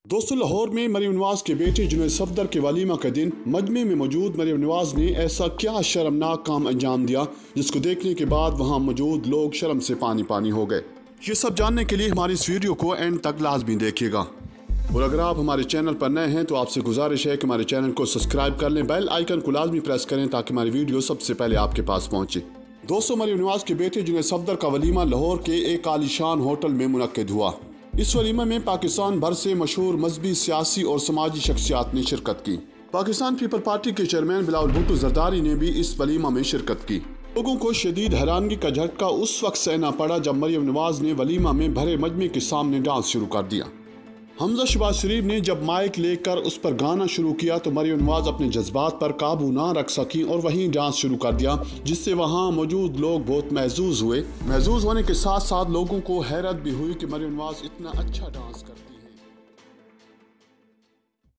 दोस्तों, लाहौर में मरियम नवाज के बेटे जुनैद सफदर के वलीमा के दिन मजमे में मौजूद मरियम नवाज ने ऐसा क्या शर्मनाक काम अंजाम दिया जिसको देखने के बाद वहां मौजूद लोग शर्म से पानी पानी हो गए। ये सब जानने के लिए हमारी इस वीडियो को एंड तक लाजमी देखिएगा। और अगर आप हमारे चैनल पर नए हैं तो आपसे गुजारिश है कि हमारे चैनल को सब्सक्राइब कर लें, बेल आइकन को लाजमी प्रेस करें ताकि हमारी वीडियो सबसे पहले आपके पास पहुंचे। दोस्तों, मरियम नवाज के बेटे जुनैद सफदर का वलीमा लाहौर के एक आलीशान होटल में मुनक्किद हुआ। इस वलीमा में पाकिस्तान भर से मशहूर मजहबी, सियासी और समाजी शख्सियात ने शिरकत की। पाकिस्तान पीपल पार्टी के चेयरमैन बिलावल भुट्टो जरदारी ने भी इस वलीमा में शिरकत की। लोगों को शदीद हैरानगी का झटका उस वक्त सहना पड़ा जब मरियम नवाज ने वलीमा में भरे मजमे के सामने डांस शुरू कर दिया। हमजा शहबाज शरीफ ने जब माइक लेकर उस पर गाना शुरू किया तो मरियम नवाज अपने जज्बात पर काबू ना रख सकी और वहीं डांस शुरू कर दिया, जिससे वहां मौजूद लोग बहुत महजूज हुए। महजूज होने के साथ साथ लोगों को हैरत भी हुई कि मरियम नवाज इतना अच्छा डांस करती है।